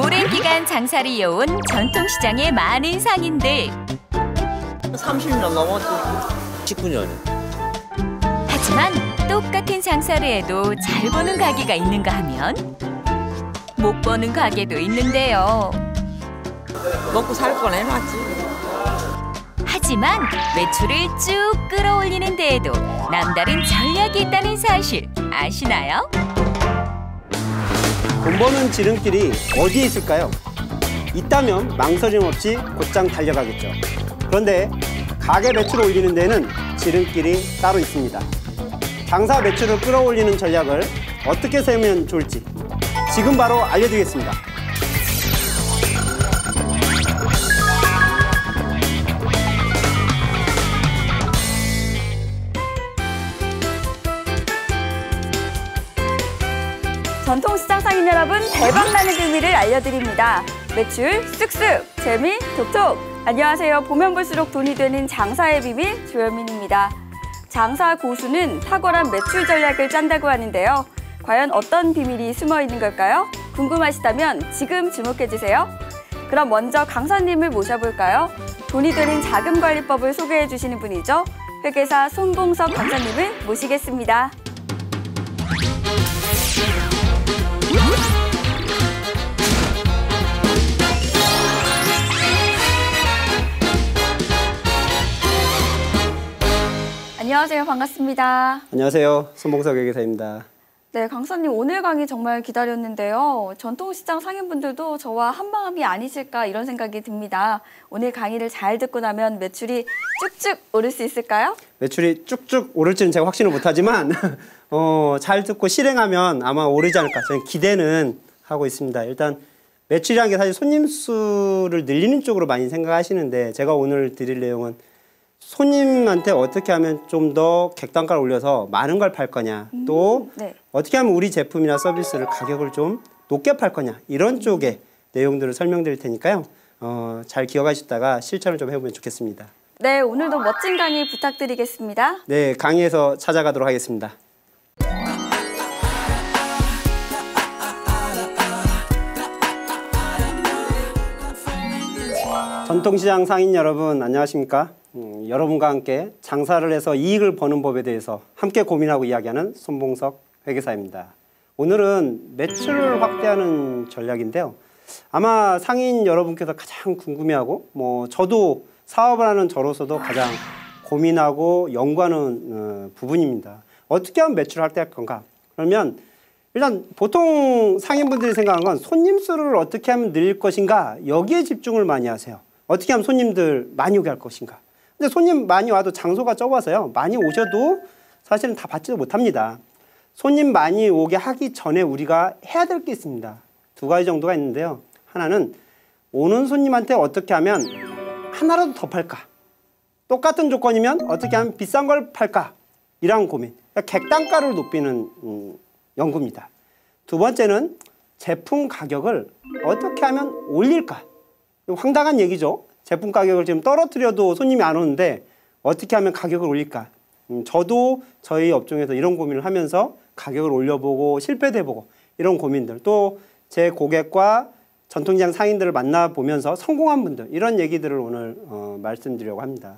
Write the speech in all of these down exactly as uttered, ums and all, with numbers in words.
오랜 기간 장사를 이어온 전통시장의 많은 상인들. 삼십 년 넘었지. 십구 년. 하지만 똑같은 장사를 해도 잘 버는 가게가 있는가 하면 못 버는 가게도 있는데요. 먹고 살 건 해놨지. 하지만 매출을 쭉 끌어올리는 데에도 남다른 전략이 있다는 사실 아시나요? 돈 버는 지름길이 어디에 있을까요? 있다면 망설임 없이 곧장 달려가겠죠. 그런데 가게 매출을 올리는 데는 지름길이 따로 있습니다. 장사 매출을 끌어올리는 전략을 어떻게 세우면 좋을지 지금 바로 알려드리겠습니다. 전통시장 상인 여러분, 대박나는 비밀을 알려드립니다. 매출 쑥쑥, 재미 톡톡. 안녕하세요. 보면 볼수록 돈이 되는 장사의 비밀 조현민입니다. 장사 고수는 탁월한 매출 전략을 짠다고 하는데요. 과연 어떤 비밀이 숨어 있는 걸까요? 궁금하시다면 지금 주목해주세요. 그럼 먼저 강사님을 모셔볼까요? 돈이 되는 자금관리법을 소개해 주시는 분이죠. 회계사 손봉석 강사님을 모시겠습니다. 안녕하세요. 반갑습니다. 안녕하세요. 손봉석 회계사입니다. 네, 강사님 오늘 강의 정말 기다렸는데요. 전통시장 상인분들도 저와 한마음이 아니실까 이런 생각이 듭니다. 오늘 강의를 잘 듣고 나면 매출이 쭉쭉 오를 수 있을까요? 매출이 쭉쭉 오를지는 제가 확신을 못하지만 어, 잘 듣고 실행하면 아마 오르지 않을까 저는 기대는 하고 있습니다. 일단 매출이라는 게 사실 손님 수를 늘리는 쪽으로 많이 생각하시는데 제가 오늘 드릴 내용은 손님한테 어떻게 하면 좀 더 객단가를 올려서 많은 걸 팔 거냐 음, 또 네. 어떻게 하면 우리 제품이나 서비스를 가격을 좀 높게 팔 거냐 이런 쪽의 내용들을 설명드릴 테니까요. 어, 잘 기억하시다가 실천을 좀 해보면 좋겠습니다. 네, 오늘도 멋진 강의 부탁드리겠습니다. 네, 강의에서 찾아가도록 하겠습니다. 전통시장 상인 여러분 안녕하십니까? 음, 여러분과 함께 장사를 해서 이익을 버는 법에 대해서 함께 고민하고 이야기하는 손봉석 회계사입니다. 오늘은 매출을 확대하는 전략인데요. 아마 상인 여러분께서 가장 궁금해하고 뭐 저도 사업을 하는 저로서도 가장 고민하고 연구하는 어, 부분입니다. 어떻게 하면 매출을 확대할 건가? 그러면 일단 보통 상인분들이 생각하는 건 손님 수를 어떻게 하면 늘릴 것인가 여기에 집중을 많이 하세요. 어떻게 하면 손님들 많이 오게 할 것인가. 근데 손님 많이 와도 장소가 좁아서요. 많이 오셔도 사실은 다 받지도 못합니다. 손님 많이 오게 하기 전에 우리가 해야 될 게 있습니다. 두 가지 정도가 있는데요. 하나는 오는 손님한테 어떻게 하면 하나라도 더 팔까? 똑같은 조건이면 어떻게 하면 비싼 걸 팔까? 이런 고민. 그러니까 객단가를 높이는 음, 연구입니다. 두 번째는 제품 가격을 어떻게 하면 올릴까? 황당한 얘기죠. 제품 가격을 지금 떨어뜨려도 손님이 안 오는데 어떻게 하면 가격을 올릴까? 음, 저도 저희 업종에서 이런 고민을 하면서 가격을 올려보고 실패도 해보고 이런 고민들 또 제 고객과 전통시장 상인들을 만나보면서 성공한 분들 이런 얘기들을 오늘 어, 말씀드리려고 합니다.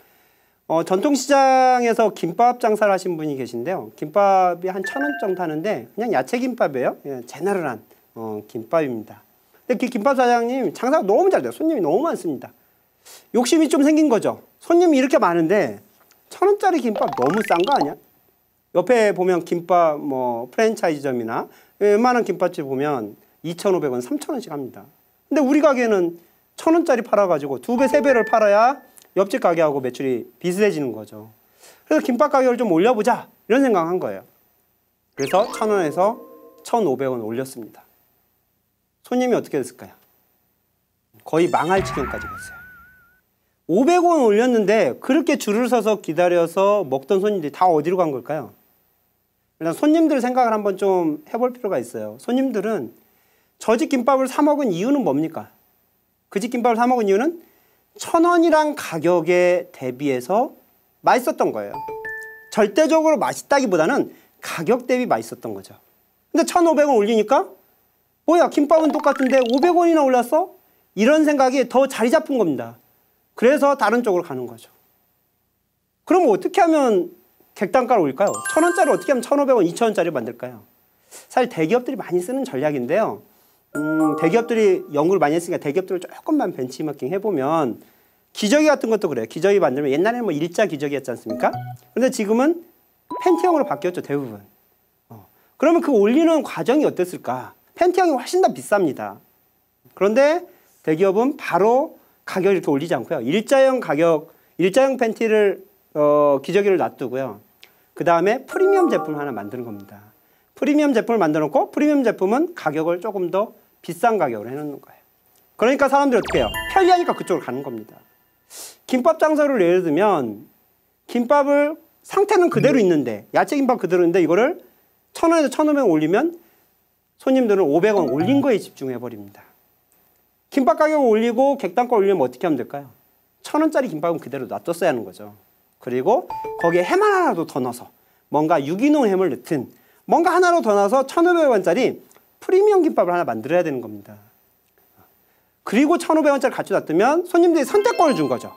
어, 전통시장에서 김밥 장사를 하신 분이 계신데요. 김밥이 한 천 원 정도 하는데 그냥 야채김밥이에요. 그냥 제너럴한 어, 김밥입니다. 근데 그 김밥 사장님 장사가 너무 잘 돼요. 손님이 너무 많습니다. 욕심이 좀 생긴 거죠. 손님이 이렇게 많은데 천 원짜리 김밥 너무 싼 거 아니야? 옆에 보면 김밥 뭐 프랜차이즈점이나 웬만한 김밥집 보면 이천오백 원, 삼천 원씩 합니다. 근데 우리 가게는 천 원짜리 팔아가지고 두 배, 세 배를 팔아야 옆집 가게하고 매출이 비슷해지는 거죠. 그래서 김밥 가격을 좀 올려보자 이런 생각한 거예요. 그래서 천 원에서 천오백 원 올렸습니다. 손님이 어떻게 됐을까요? 거의 망할 지경까지 갔어요. 오백 원 올렸는데 그렇게 줄을 서서 기다려서 먹던 손님들이 다 어디로 간 걸까요? 일단 손님들 생각을 한번 좀 해볼 필요가 있어요. 손님들은 저 집 김밥을 사 먹은 이유는 뭡니까? 그 집 김밥을 사 먹은 이유는 천 원이란 가격에 대비해서 맛있었던 거예요. 절대적으로 맛있다기보다는 가격 대비 맛있었던 거죠. 근데 천오백 원 올리니까 뭐야, 김밥은 똑같은데 오백 원이나 올랐어? 이런 생각이 더 자리 잡은 겁니다. 그래서 다른 쪽으로 가는 거죠. 그럼 어떻게 하면 객단가를 올릴까요? 천 원짜리 어떻게 하면 천오백 원, 이천 원짜리 만들까요? 사실 대기업들이 많이 쓰는 전략인데요. 음, 대기업들이 연구를 많이 했으니까 대기업들을 조금만 벤치마킹 해보면 기저귀 같은 것도 그래요. 기저귀 만들면 옛날에는 뭐 일자 기저귀였지 않습니까? 그런데 지금은 펜티형으로 바뀌었죠, 대부분. 어. 그러면 그 올리는 과정이 어땠을까? 펜티형이 훨씬 더 비쌉니다. 그런데 대기업은 바로 가격을 이렇게 올리지 않고요. 일자형 가격, 일자형 팬티를 어, 기저귀를 놔두고요. 그 다음에 프리미엄 제품을 하나 만드는 겁니다. 프리미엄 제품을 만들어 놓고 프리미엄 제품은 가격을 조금 더 비싼 가격으로 해놓는 거예요. 그러니까 사람들이 어떻게 해요? 편리하니까 그쪽으로 가는 겁니다. 김밥 장사를 예를 들면 김밥을 상태는 그대로 있는데 야채 김밥 그대로 있는데 이거를 천 원에서 천오백 원 올리면 손님들은 오백 원 올린 거에 집중해 버립니다. 김밥 가격을 올리고 객단가 올리면 어떻게 하면 될까요? 천 원짜리 김밥은 그대로 놔뒀어야 하는 거죠. 그리고 거기에 햄 하나라도 더 넣어서 뭔가 유기농 햄을 넣든 뭔가 하나로 더 넣어서 천오백 원짜리 프리미엄 김밥을 하나 만들어야 되는 겁니다. 그리고 천오백 원짜리 같이 놔두면 손님들이 선택권을 준 거죠.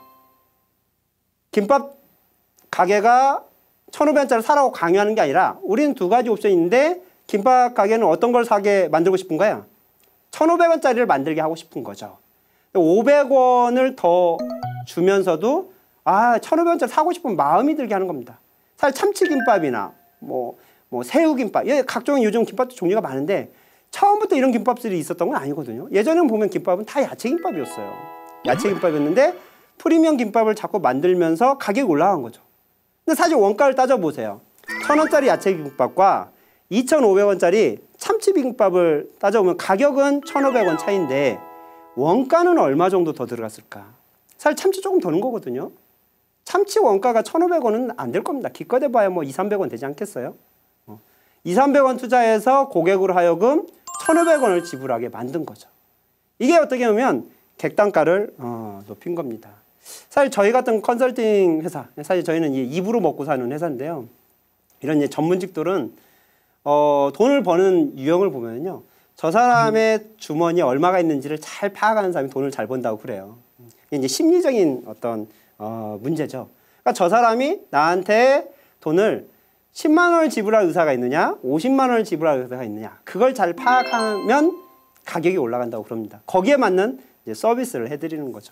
김밥 가게가 천오백 원짜리 사라고 강요하는 게 아니라 우리는 두 가지 옵션이 있는데 김밥 가게는 어떤 걸 사게 만들고 싶은 거야? 천오백 원짜리를 만들게 하고 싶은 거죠. 오백 원을 더 주면서도 아, 천오백 원짜리 사고 싶은 마음이 들게 하는 겁니다. 사실 참치김밥이나 뭐, 뭐 새우김밥, 각종 요즘 김밥도 종류가 많은데 처음부터 이런 김밥들이 있었던 건 아니거든요. 예전에는 보면 김밥은 다 야채김밥이었어요. 야채김밥이었는데 프리미엄 김밥을 자꾸 만들면서 가격이 올라간 거죠. 근데 사실 원가를 따져보세요. 천 원짜리 야채김밥과 이천오백 원짜리 참치김밥을 따져보면 가격은 천오백 원 차이인데 원가는 얼마 정도 더 들어갔을까? 사실 참치 조금 더 넣은 거거든요. 참치 원가가 천오백 원은 안 될 겁니다. 기껏 해봐야 뭐 이삼백 원 되지 않겠어요? 어. 이삼백 원 투자해서 고객으로 하여금 천오백 원을 지불하게 만든 거죠. 이게 어떻게 보면 객단가를 어, 높인 겁니다. 사실 저희 같은 컨설팅 회사, 사실 저희는 입으로 먹고 사는 회사인데요. 이런 이제 전문직들은 어, 돈을 버는 유형을 보면요. 저 사람의 주머니에 얼마가 있는지를 잘 파악하는 사람이 돈을 잘 번다고 그래요. 이게 이제 심리적인 어떤 어, 문제죠. 그러니까 저 사람이 나한테 돈을 십만 원을 지불할 의사가 있느냐, 오십만 원을 지불할 의사가 있느냐, 그걸 잘 파악하면 가격이 올라간다고 그럽니다. 거기에 맞는 이제 서비스를 해드리는 거죠.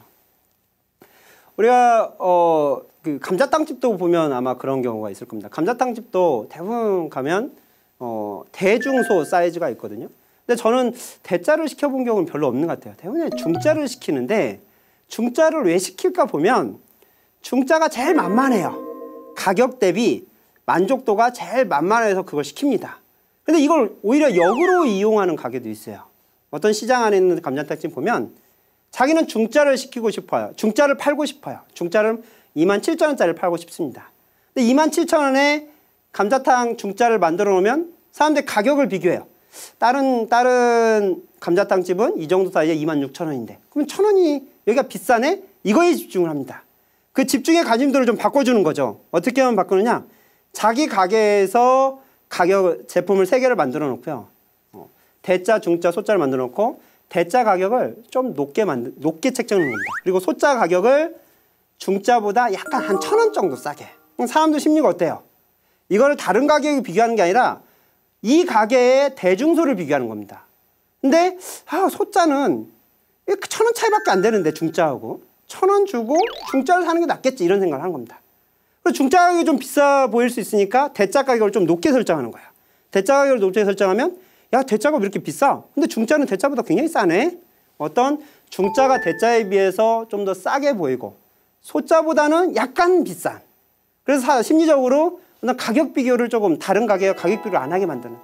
우리가 어, 그 감자탕집도 보면 아마 그런 경우가 있을 겁니다. 감자탕집도 대부분 가면 어, 대중소 사이즈가 있거든요. 근데 저는 대짜를 시켜본 경우는 별로 없는 것 같아요. 대부분 중짜를 시키는데 중짜를 왜 시킬까 보면 중짜가 제일 만만해요. 가격 대비 만족도가 제일 만만해서 그걸 시킵니다. 근데 이걸 오히려 역으로 이용하는 가게도 있어요. 어떤 시장 안에 있는 감자탕집 보면 자기는 중짜를 시키고 싶어요. 중짜를 팔고 싶어요. 중짜를 이만 칠천 원짜리를 팔고 싶습니다. 근데 이만 칠천 원에 감자탕 중짜를 만들어 놓으면 사람들이 가격을 비교해요. 다른 다른 감자탕집은 이 정도 사이에 이만 육천 원인데 그러면 천 원이 여기가 비싸네? 이거에 집중을 합니다. 그 집중의 관심도를 좀 바꿔주는 거죠. 어떻게 하면 바꾸느냐? 자기 가게에서 가격 제품을 세 개를 만들어 놓고요. 어, 대짜, 중짜, 소짜를 만들어 놓고 대짜 가격을 좀 높게 만들 높게 책정하는 겁니다. 그리고 소짜 가격을 중짜보다 약간 한 천 원 정도 싸게. 그럼 사람들 심리가 어때요? 이거를 다른 가격에 비교하는 게 아니라 이 가게의 대중소를 비교하는 겁니다. 근데 아, 소짜는 천 원 차이밖에 안 되는데 중짜하고 천 원 주고 중짜를 사는 게 낫겠지 이런 생각을 하는 겁니다. 그리고 중짜 가격이 좀 비싸 보일 수 있으니까 대짜 가격을 좀 높게 설정하는 거야. 대짜 가격을 높게 설정하면 야, 대짜가 왜 이렇게 비싸? 근데 중짜는 대짜보다 굉장히 싸네. 어떤 중짜가 대짜에 비해서 좀 더 싸게 보이고 소짜보다는 약간 비싼. 그래서 심리적으로 가격 비교를 조금 다른 가게와 가격 비교를 안 하게 만드는.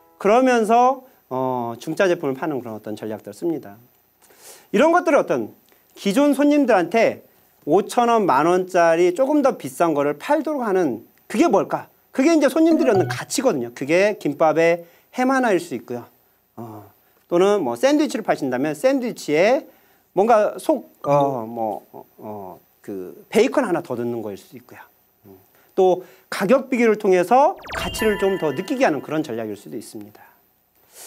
그러면서 어, 중짜 제품을 파는 그런 어떤 전략들을 씁니다. 이런 것들을 어떤 기존 손님들한테 오천 원, 만 원짜리 조금 더 비싼 거를 팔도록 하는 그게 뭘까? 그게 이제 손님들이 얻는 가치거든요. 그게 김밥에 햄 하나일 수 있고요. 어, 또는 뭐 샌드위치를 파신다면 샌드위치에 뭔가 속, 어, 뭐, 어, 어, 그 베이컨 하나 더 넣는 거일 수도 있고요. 음. 또 가격 비교를 통해서 가치를 좀 더 느끼게 하는 그런 전략일 수도 있습니다.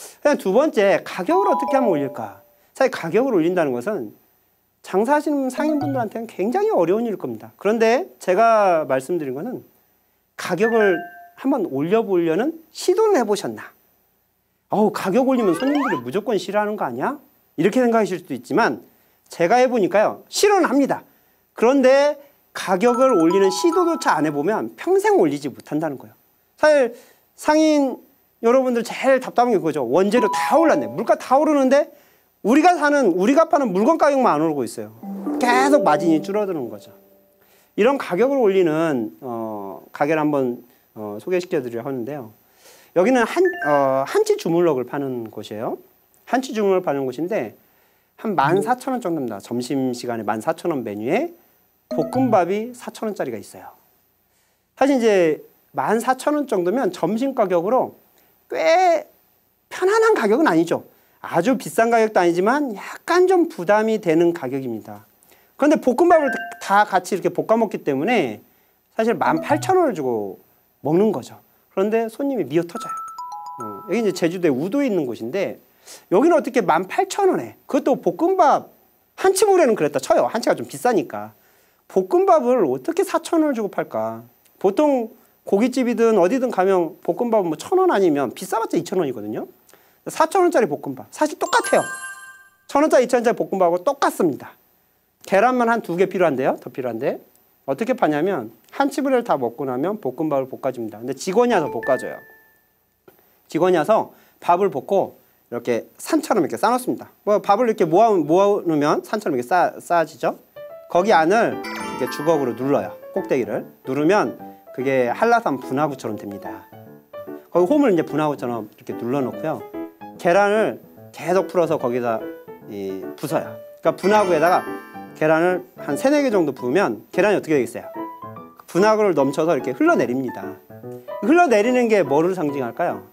그냥 두 번째, 가격을 어떻게 하면 올릴까? 사실 가격을 올린다는 것은 장사하시는 상인분들한테는 굉장히 어려운 일일 겁니다. 그런데 제가 말씀드린 거는 가격을 한번 올려보려는 시도를 해보셨나? 어우, 가격 올리면 손님들이 무조건 싫어하는 거 아니야? 이렇게 생각하실 수도 있지만 제가 해보니까요, 싫어는 합니다. 그런데 가격을 올리는 시도조차 안 해보면 평생 올리지 못한다는 거예요. 사실 상인 여러분들 제일 답답한 게 그거죠. 원재료 다 올랐네. 물가 다 오르는데 우리가 사는, 우리가 파는 물건 가격만 안 오르고 있어요. 계속 마진이 줄어드는 거죠. 이런 가격을 올리는 어, 가게를 한번 어, 소개시켜 드리려 하는데요. 여기는 한, 어, 한치 주물럭을 파는 곳이에요. 한치 주물럭을 파는 곳인데 한 만 사천 원 정도입니다. 점심시간에 만 사천 원 메뉴에 볶음밥이 사천 원짜리가 있어요. 사실 이제 만 사천 원 정도면 점심 가격으로 꽤 편안한 가격은 아니죠. 아주 비싼 가격도 아니지만 약간 좀 부담이 되는 가격입니다. 그런데 볶음밥을 다 같이 이렇게 볶아 먹기 때문에 사실 만 팔천 원을 주고 먹는 거죠. 그런데 손님이 미어 터져요. 어, 여기 이제 제주도에 우도에 있는 곳인데 여기는 어떻게 만 팔천 원에, 그것도 볶음밥 한치물에는 그랬다 쳐요. 한치가 좀 비싸니까. 볶음밥을 어떻게 사천 원을 주고 팔까? 보통 고깃집이든 어디든 가면 볶음밥은 뭐 천 원 아니면 비싸봤자 이천 원이거든요. 사천 원짜리 볶음밥. 사실 똑같아요. 천 원짜리, 이천 원짜리 볶음밥하고 똑같습니다. 계란만 한 두 개 필요한데요. 더 필요한데. 어떻게 파냐면 한치물을 다 먹고 나면 볶음밥을 볶아줍니다. 근데 직원이 와서 볶아줘요. 직원이 와서 밥을 볶고 이렇게 산처럼 이렇게 싸놓습니다. 뭐 밥을 이렇게 모아, 모아놓으면 산처럼 이렇게 쌓, 쌓아지죠. 거기 안을 이렇게 주걱으로 눌러요. 꼭대기를. 누르면 그게 한라산 분화구처럼 됩니다. 거기 홈을 이제 분화구처럼 이렇게 눌러놓고요. 계란을 계속 풀어서 거기다 이, 부숴요. 그러니까 분화구에다가 계란을 한 세네 개 정도 부으면 계란이 어떻게 되겠어요? 분화구를 넘쳐서 이렇게 흘러내립니다. 흘러내리는 게 뭐를 상징할까요?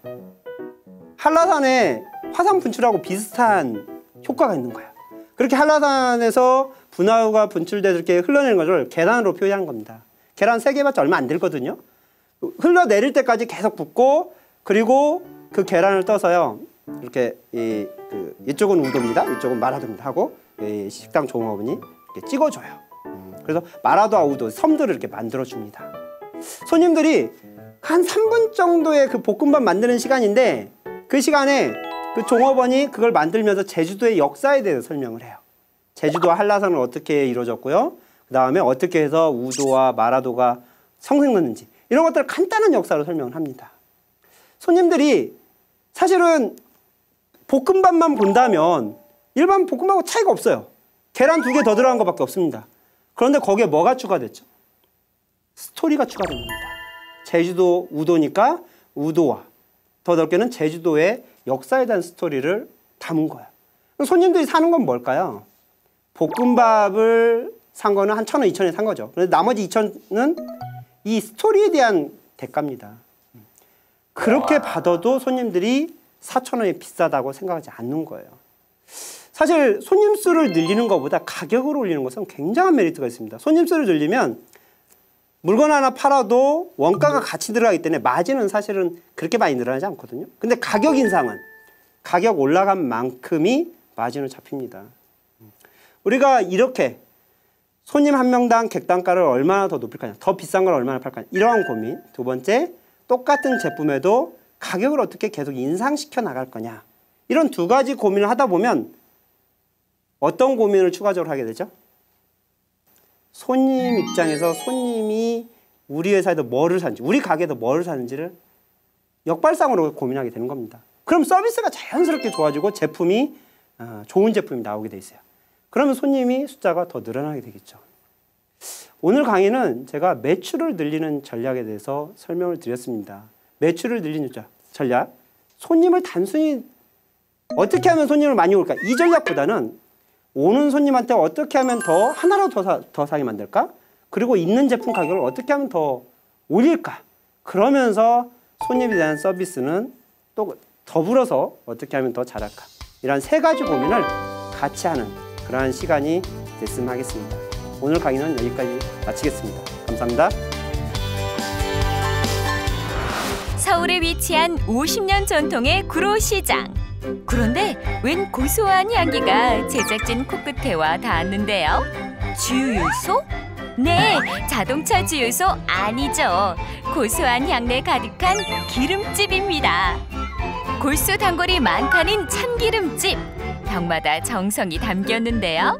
한라산에 화산 분출하고 비슷한 효과가 있는 거예요. 그렇게 한라산에서 분화구가 분출돼서 이렇게 흘러내리는 것을 계란으로 표현한 겁니다. 계란 세 개밖에 얼마 안 들거든요. 흘러내릴 때까지 계속 붓고, 그리고 그 계란을 떠서요. 이렇게 이, 그, 이쪽은 우도입니다. 이쪽은 마라도입니다. 하고 이 식당 종업원이 이렇게 찍어줘요. 음, 그래서 마라도와 우도 섬들을 이렇게 만들어줍니다. 손님들이 한 삼 분 정도의 그 볶음밥 만드는 시간인데 그 시간에 그 종업원이 그걸 만들면서 제주도의 역사에 대해서 설명을 해요. 제주도와 한라산은 어떻게 이루어졌고요. 그 다음에 어떻게 해서 우도와 마라도가 성생됐는지 이런 것들을 간단한 역사로 설명을 합니다. 손님들이 사실은 볶음밥만 본다면 일반 볶음밥하고 차이가 없어요. 계란 두 개 더 들어간 것밖에 없습니다. 그런데 거기에 뭐가 추가됐죠? 스토리가 추가된 겁니다. 제주도 우도니까 우도와 더 넓게는 제주도의 역사에 대한 스토리를 담은 거예요. 손님들이 사는 건 뭘까요? 볶음밥을 산 거는 한 천 원, 이천 원에 산 거죠. 그런데 나머지 이천 원은 이 스토리에 대한 대가입니다. 그렇게 받아도 손님들이 사천 원이 비싸다고 생각하지 않는 거예요. 사실 손님 수를 늘리는 것보다 가격을 올리는 것은 굉장한 메리트가 있습니다. 손님 수를 늘리면 물건 하나 팔아도 원가가 같이 들어가기 때문에 마진은 사실은 그렇게 많이 늘어나지 않거든요. 근데 가격 인상은 가격 올라간 만큼이 마진으로 잡힙니다. 우리가 이렇게 손님 한 명당 객단가를 얼마나 더 높일 거냐, 더 비싼 걸 얼마나 팔 거냐, 이러한 고민. 두 번째, 똑같은 제품에도 가격을 어떻게 계속 인상시켜 나갈 거냐, 이런 두 가지 고민을 하다 보면 어떤 고민을 추가적으로 하게 되죠? 손님 입장에서 손님이 우리 회사에서 뭐를 사는지, 우리 가게에서 뭐를 사는지를 역발상으로 고민하게 되는 겁니다. 그럼 서비스가 자연스럽게 좋아지고 제품이 좋은 제품이 나오게 돼 있어요. 그러면 손님이 숫자가 더 늘어나게 되겠죠. 오늘 강의는 제가 매출을 늘리는 전략에 대해서 설명을 드렸습니다. 매출을 늘리는 전략, 손님을 단순히 어떻게 하면 손님을 많이 올까, 이 전략보다는 오는 손님한테 어떻게 하면 더 하나라도 더, 사, 더 사게 만들까? 그리고 있는 제품 가격을 어떻게 하면 더 올릴까? 그러면서 손님에 대한 서비스는 또 더불어서 어떻게 하면 더 잘할까? 이런 세 가지 고민을 같이 하는 그러한 시간이 됐으면 하겠습니다. 오늘 강의는 여기까지 마치겠습니다. 감사합니다. 서울에 위치한 오십 년 전통의 구로시장. 그런데 웬 고소한 향기가 제작진 코끝에와 닿았는데요. 주유소? 네, 자동차 주유소 아니죠. 고소한 향내 가득한 기름집입니다. 골수 단골이 많다는 참기름집. 병마다 정성이 담겼는데요.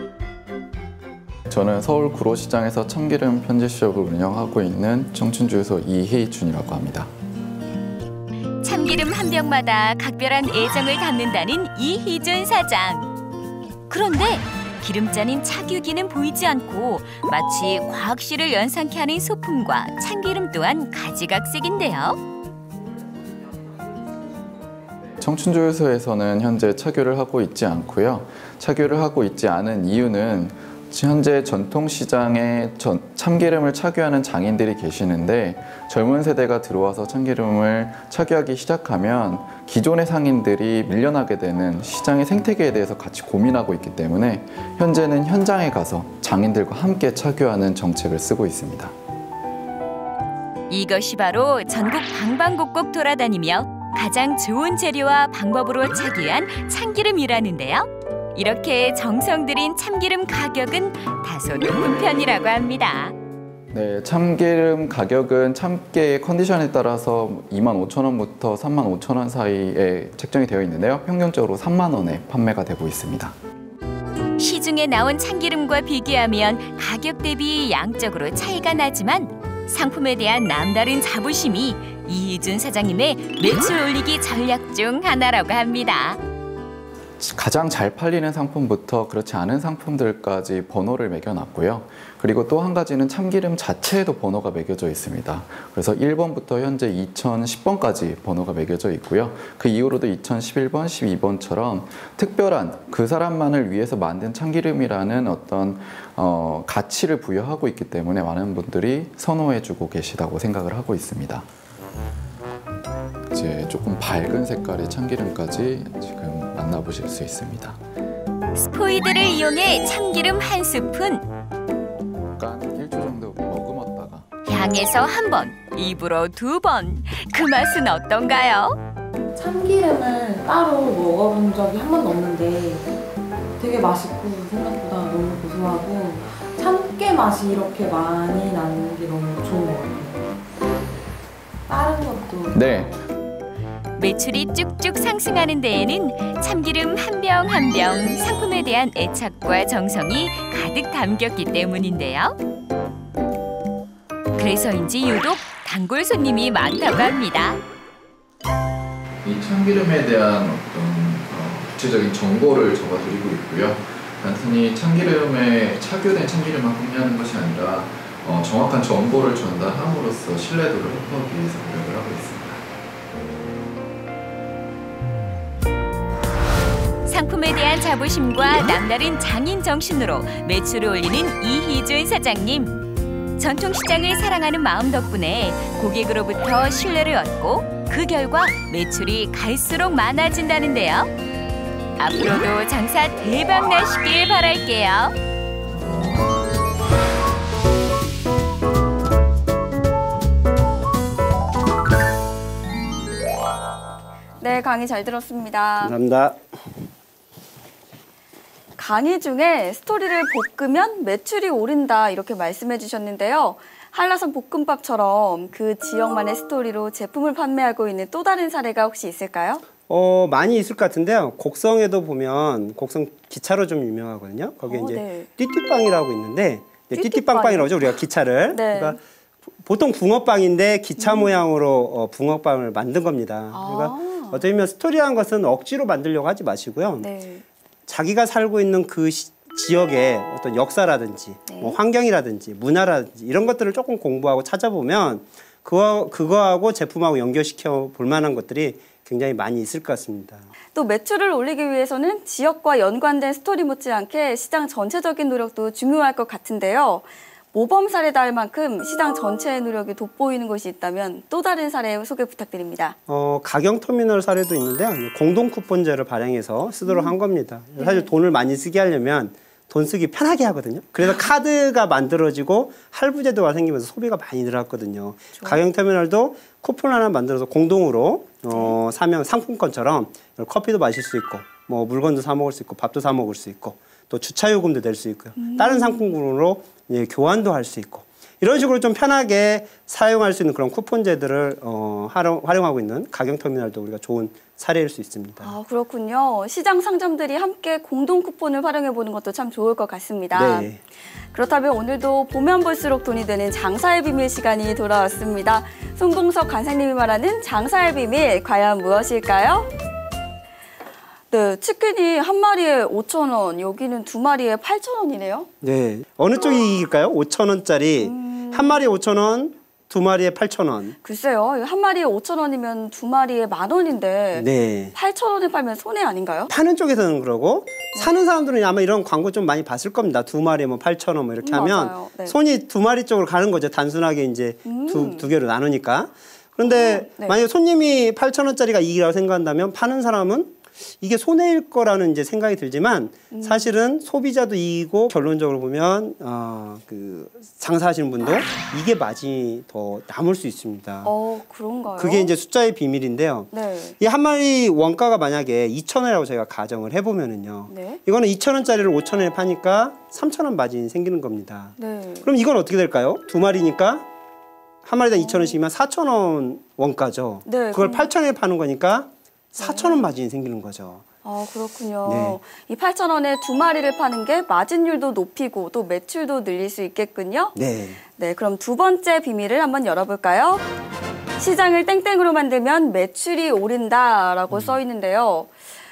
저는 서울 구로시장에서 참기름 편집숍을 운영하고 있는 청춘주유소 이혜준이라고 합니다. 참기름 한 병마다 각별한 애정을 담는다는 이희준 사장. 그런데 기름자는 착유기는 보이지 않고 마치 과학실을 연상케 하는 소품과 참기름 또한 가지각색인데요. 청춘주유소에서는 현재 착유를 하고 있지 않고요. 착유를 하고 있지 않은 이유는 현재 전통시장에 참기름을 착유하는 장인들이 계시는데 젊은 세대가 들어와서 참기름을 착유하기 시작하면 기존의 상인들이 밀려나게 되는 시장의 생태계에 대해서 같이 고민하고 있기 때문에 현재는 현장에 가서 장인들과 함께 착유하는 정책을 쓰고 있습니다. 이것이 바로 전국 방방곡곡 돌아다니며 가장 좋은 재료와 방법으로 착유한 참기름이라는데요. 이렇게 정성 들인 참기름 가격은 다소 높은 편이라고 합니다. 네, 참기름 가격은 참깨의 컨디션에 따라서 이만 오천 원부터 삼만 오천 원 사이에 책정이 되어 있는데요. 평균적으로 삼만 원에 판매가 되고 있습니다. 시중에 나온 참기름과 비교하면 가격 대비 양적으로 차이가 나지만 상품에 대한 남다른 자부심이 이희준 사장님의 매출 올리기 전략 중 하나라고 합니다. 가장 잘 팔리는 상품부터 그렇지 않은 상품들까지 번호를 매겨놨고요. 그리고 또 한 가지는 참기름 자체에도 번호가 매겨져 있습니다. 그래서 일 번부터 현재 이천십 번까지 번호가 매겨져 있고요. 그 이후로도 이천십일 번, 십이 번처럼 특별한 그 사람만을 위해서 만든 참기름이라는 어떤 어, 가치를 부여하고 있기 때문에 많은 분들이 선호해주고 계시다고 생각을 하고 있습니다. 이제 조금 밝은 색깔의 참기름까지 지금 만나보실 수 있습니다. 스포이드를 이용해 참기름 한 스푼. 약간 일 초 정도 머금었다가 향에서 한 번, 입으로 두 번. 그 맛은 어떤가요? 참기름은 따로 먹어본 적이 한 번도 없는데 되게 맛있고 생각보다 너무 고소하고 참깨 맛이 이렇게 많이 나는 게 너무 좋은 것 같아요. 다른 것도 네. 매출이 쭉쭉 상승하는 데에는 참기름 한 병 한 병 상품에 대한 애착과 정성이 가득 담겼기 때문인데요. 그래서인지 유독 단골 손님이 많다고 합니다. 이 참기름에 대한 어떤 어, 구체적인 정보를 적어드리고 있고요. 단순히 참기름에 착유된 참기름만 판매하는 것이 아니라 어, 정확한 정보를 전달함으로써 신뢰도를 확보하기 위해서 노력을 하고 있습니다. 상품에 대한 자부심과 남다른 장인 정신으로 매출을 올리는 이희준 사장님. 전통시장을 사랑하는 마음 덕분에 고객으로부터 신뢰를 얻고 그 결과 매출이 갈수록 많아진다는데요. 앞으로도 장사 대박 나시길 바랄게요. 네, 강의 잘 들었습니다. 감사합니다. 강의 중에 스토리를 볶으면 매출이 오른다 이렇게 말씀해 주셨는데요. 한라산 볶음밥처럼 그 지역만의 스토리로 제품을 판매하고 있는 또 다른 사례가 혹시 있을까요? 어, 많이 있을 것 같은데요. 곡성에도 보면 곡성 기차로 좀 유명하거든요. 거기에 어, 이제 네. 띠띠빵이라고 있는데 띠띠빵. 띠띠빵빵이라고 하죠. 우리가 기차를. 네. 그러니까 보통 붕어빵인데 기차 음. 모양으로 어, 붕어빵을 만든 겁니다. 아. 그러니까 어떻게 보면 스토리한 것은 억지로 만들려고 하지 마시고요. 네. 자기가 살고 있는 그 시, 지역의 어떤 역사라든지 네. 뭐 환경이라든지 문화라든지 이런 것들을 조금 공부하고 찾아보면 그거, 그거하고 제품하고 연결시켜 볼 만한 것들이 굉장히 많이 있을 것 같습니다. 또 매출을 올리기 위해서는 지역과 연관된 스토리 못지않게 시장 전체적인 노력도 중요할 것 같은데요. 모범 사례다 할 만큼 시장 전체의 노력이 돋보이는 것이 있다면 또 다른 사례 소개 부탁드립니다. 어, 가경터미널 사례도 있는데요. 공동 쿠폰제를 발행해서 쓰도록 음. 한 겁니다. 사실 돈을 많이 쓰게 하려면 돈 쓰기 편하게 하거든요. 그래서 카드가 만들어지고 할부 제도가 생기면서 소비가 많이 늘었거든요. 가경터미널도 쿠폰 하나 만들어서 공동으로 어, 사면 상품권처럼 커피도 마실 수 있고 뭐 물건도 사 먹을 수 있고 밥도 사 먹을 수 있고 또 주차 요금도 낼 수 있고요. 음. 다른 상품으로 예, 교환도 할 수 있고 이런 식으로 좀 편하게 사용할 수 있는 그런 쿠폰제들을 어, 활용, 활용하고 있는 가경터미널도 우리가 좋은 사례일 수 있습니다. 아, 그렇군요. 시장 상점들이 함께 공동 쿠폰을 활용해 보는 것도 참 좋을 것 같습니다. 네. 그렇다면 오늘도 보면 볼수록 돈이 되는 장사의 비밀 시간이 돌아왔습니다. 손봉석 관장님이 말하는 장사의 비밀 과연 무엇일까요? 네, 치킨이 한 마리에 오천 원, 여기는 두 마리에 팔천 원이네요. 네, 어느 쪽이 이길까요? 오천 원짜리 음... 한 마리에 오천 원, 두 마리에 팔천 원. 글쎄요, 한 마리에 오천 원이면 두 마리에 만 원인데 네. 팔천 원에 팔면 손해 아닌가요? 파는 쪽에서는 그러고 사는 사람들은 아마 이런 광고 좀 많이 봤을 겁니다. 두 마리에 뭐 팔천 원 뭐 이렇게 음, 하면 네. 손이 두 마리 쪽으로 가는 거죠. 단순하게 이제 음. 두, 두 개로 나누니까. 그런데 어, 네. 만약에 손님이 팔천 원짜리가 이익이라고 생각한다면 파는 사람은 이게 손해일 거라는 이제 생각이 들지만 음. 사실은 소비자도 이기고 결론적으로 보면 어, 그 장사하시는 분도 이게 마진이 더 남을 수 있습니다. 어, 그런가요? 그게 이제 숫자의 비밀인데요. 네. 이 한 마리 원가가 만약에 이천 원이라고 저희가 가정을 해보면은요. 네. 이거는 이천 원짜리를 오천 원에 파니까 삼천 원 마진이 생기는 겁니다. 네. 그럼 이건 어떻게 될까요? 두 마리니까 한 마리당 이천 원씩이면 사천 원 원가죠. 네, 그걸 그럼... 팔천 원에 파는 거니까 사천 원 마진이 생기는 거죠. 아, 그렇군요. 네. 이 팔천 원에 두 마리를 파는 게 마진율도 높이고 또 매출도 늘릴 수 있겠군요. 네. 네, 그럼 두 번째 비밀을 한번 열어볼까요? 시장을 땡땡으로 만들면 매출이 오른다라고 음. 써 있는데요.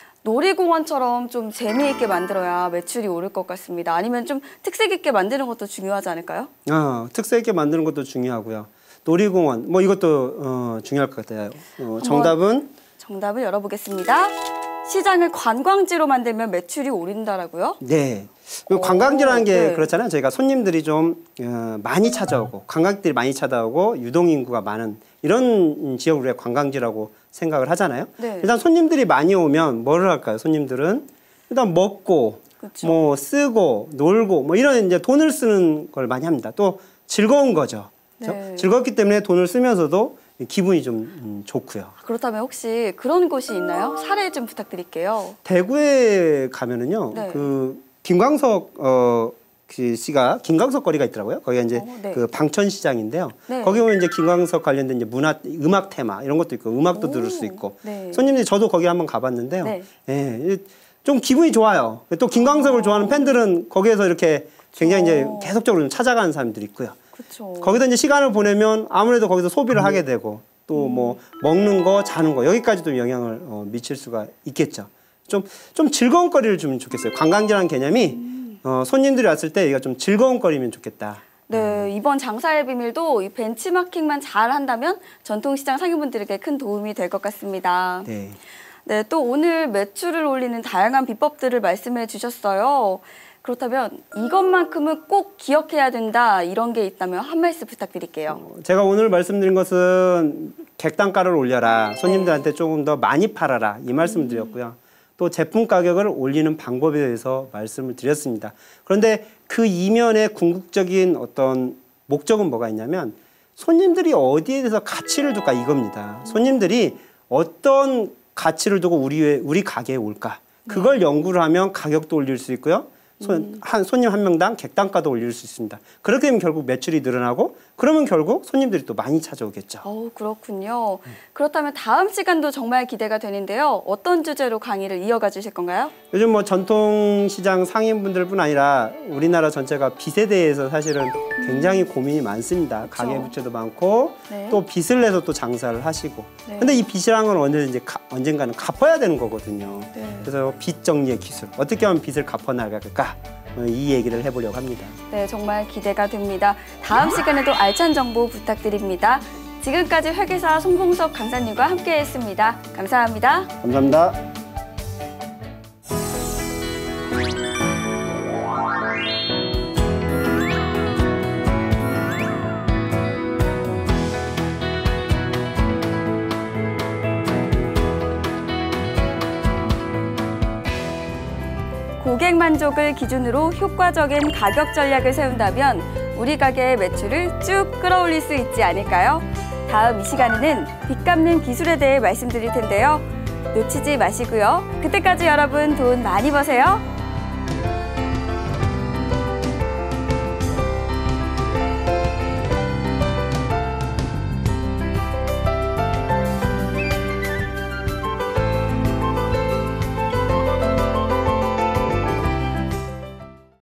놀이공원처럼 좀 재미있게 만들어야 매출이 오를 것 같습니다. 아니면 좀 특색 있게 만드는 것도 중요하지 않을까요? 어, 특색 있게 만드는 것도 중요하고요. 놀이공원, 뭐 이것도 어, 중요할 것 같아요. 어, 정답은? 정답을 열어보겠습니다. 시장을 관광지로 만들면 매출이 오른다라고요? 네. 관광지라는 게 네. 그렇잖아요. 저희가 손님들이 좀 어, 많이 찾아오고 관광객들이 많이 찾아오고 유동인구가 많은 이런 지역을 우리가 관광지라고 생각을 하잖아요. 네. 일단 손님들이 많이 오면 뭐를 할까요? 손님들은 일단 먹고 그쵸. 뭐 쓰고 놀고 뭐 이런 이제 돈을 쓰는 걸 많이 합니다. 또 즐거운 거죠. 네. 즐겁기 때문에 돈을 쓰면서도 기분이 좀 음, 좋고요. 그렇다면 혹시 그런 곳이 있나요? 사례 좀 부탁드릴게요. 대구에 가면은요, 네. 그 김광석 어, 그 씨가 김광석 거리가 있더라고요. 거기가 이제 어, 네. 그 방천시장인데요. 네. 거기 보면 이제 김광석 관련된 이제 문화, 음악 테마 이런 것도 있고 음악도 오, 들을 수 있고. 네. 손님들이 저도 거기 한번 가봤는데요. 네. 예, 좀 기분이 좋아요. 또 김광석을 오. 좋아하는 팬들은 거기에서 이렇게 굉장히 이제 계속적으로 좀 찾아가는 사람들이 있고요. 그쵸. 거기다 이제 시간을 보내면 아무래도 거기서 소비를 음. 하게 되고 또 뭐 음. 먹는 거, 자는 거 여기까지도 영향을 어, 미칠 수가 있겠죠. 좀, 좀 즐거운 거리를 주면 좋겠어요. 관광지라는 개념이 음. 어, 손님들이 왔을 때 여기가 좀 즐거운 거리면 좋겠다. 네, 이번 장사의 비밀도 이 벤치마킹만 잘 한다면 전통시장 상인분들에게 큰 도움이 될 것 같습니다. 네. 네, 또 오늘 매출을 올리는 다양한 비법들을 말씀해 주셨어요. 그렇다면 이것만큼은 꼭 기억해야 된다 이런 게 있다면 한 말씀 부탁드릴게요. 어, 제가 오늘 말씀드린 것은 객단가를 올려라. 손님들한테 조금 더 많이 팔아라. 이 말씀을 드렸고요. 또 제품 가격을 올리는 방법에 대해서 말씀을 드렸습니다. 그런데 그 이면에 궁극적인 어떤 목적은 뭐가 있냐면 손님들이 어디에 대해서 가치를 둘까 이겁니다. 손님들이 어떤 가치를 두고 우리, 우리 가게에 올까. 그걸 연구를 하면 가격도 올릴 수 있고요. 손, 한, 손님 한 명당 객단가도 올릴 수 있습니다. 그렇게 되면 결국 매출이 늘어나고 그러면 결국 손님들이 또 많이 찾아오겠죠. 어, 그렇군요. 음. 그렇다면 다음 시간도 정말 기대가 되는데요. 어떤 주제로 강의를 이어가 주실 건가요? 요즘 뭐 전통시장 상인분들뿐 아니라 우리나라 전체가 빚에 대해서 사실은 굉장히 고민이 많습니다. 그렇죠. 가계부채도 많고 네. 또 빚을 내서 또 장사를 하시고 네. 근데 이 빚이라는 건 언제든지 가, 언젠가는 갚아야 되는 거거든요. 네. 그래서 빚 정리의 기술, 어떻게 하면 빚을 갚아나갈까? 이 얘기를 해보려고 합니다. 네, 정말 기대가 됩니다. 다음 시간에도 알찬 정보 부탁드립니다. 지금까지 회계사 손봉석 강사님과 함께했습니다. 감사합니다. 감사합니다. 고객 만족을 기준으로 효과적인 가격 전략을 세운다면 우리 가게의 매출을 쭉 끌어올릴 수 있지 않을까요? 다음 이 시간에는 빚 갚는 기술에 대해 말씀드릴 텐데요. 놓치지 마시고요. 그때까지 여러분 돈 많이 버세요.